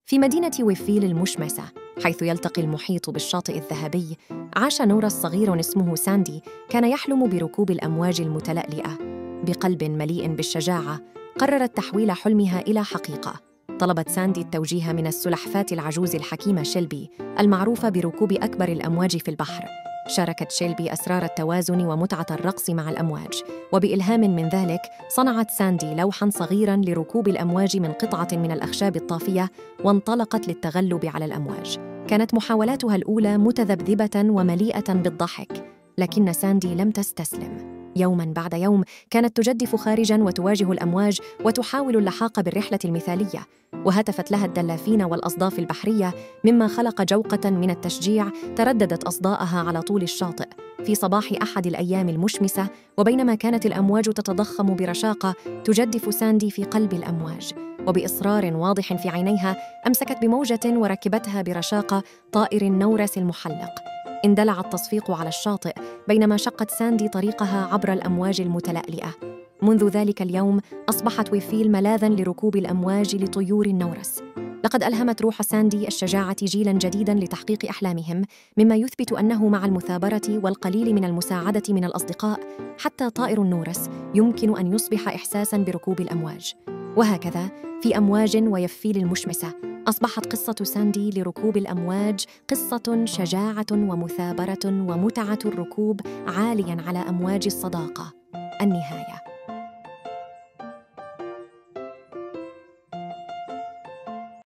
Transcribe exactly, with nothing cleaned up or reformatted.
في مدينة ويفيل المشمسة، حيث يلتقي المحيط بالشاطئ الذهبي، عاش نورس صغير اسمه ساندي كان يحلم بركوب الأمواج المتلألئة. بقلب مليء بالشجاعة قررت تحويل حلمها إلى حقيقة. طلبت ساندي التوجيه من السلحفاة العجوز الحكيمة شيلبي المعروفة بركوب أكبر الأمواج في البحر. شاركت شيلبي أسرار التوازن ومتعة الرقص مع الأمواج، وبإلهام من ذلك صنعت ساندي لوحاً صغيراً لركوب الأمواج من قطعة من الأخشاب الطافية، وانطلقت للتغلب على الأمواج. كانت محاولاتها الأولى متذبذبة ومليئة بالضحك، لكن ساندي لم تستسلم. يوماً بعد يوم كانت تجدف خارجاً وتواجه الأمواج وتحاول اللحاق بالرحلة المثالية، وهتفت لها الدلافين والأصداف البحرية، مما خلق جوقة من التشجيع ترددت أصداءها على طول الشاطئ. في صباح أحد الأيام المشمسة، وبينما كانت الأمواج تتضخم برشاقة، تجدف ساندي في قلب الأمواج، وبإصرار واضح في عينيها أمسكت بموجة وركبتها برشاقة طائر النورس المحلق. اندلع التصفيق على الشاطئ بينما شقت ساندي طريقها عبر الأمواج المتلألئة. منذ ذلك اليوم أصبحت ويفيل ملاذاً لركوب الأمواج لطيور النورس. لقد ألهمت روح ساندي الشجاعة جيلاً جديداً لتحقيق أحلامهم، مما يثبت أنه مع المثابرة والقليل من المساعدة من الأصدقاء، حتى طائر النورس يمكن أن يصبح إحساساً بركوب الأمواج. وهكذا في أمواج ويفيل المشمسة أصبحت قصة ساندي لركوب الأمواج قصة شجاعة ومثابرة ومتعة الركوب عالياً على أمواج الصداقة. النهاية.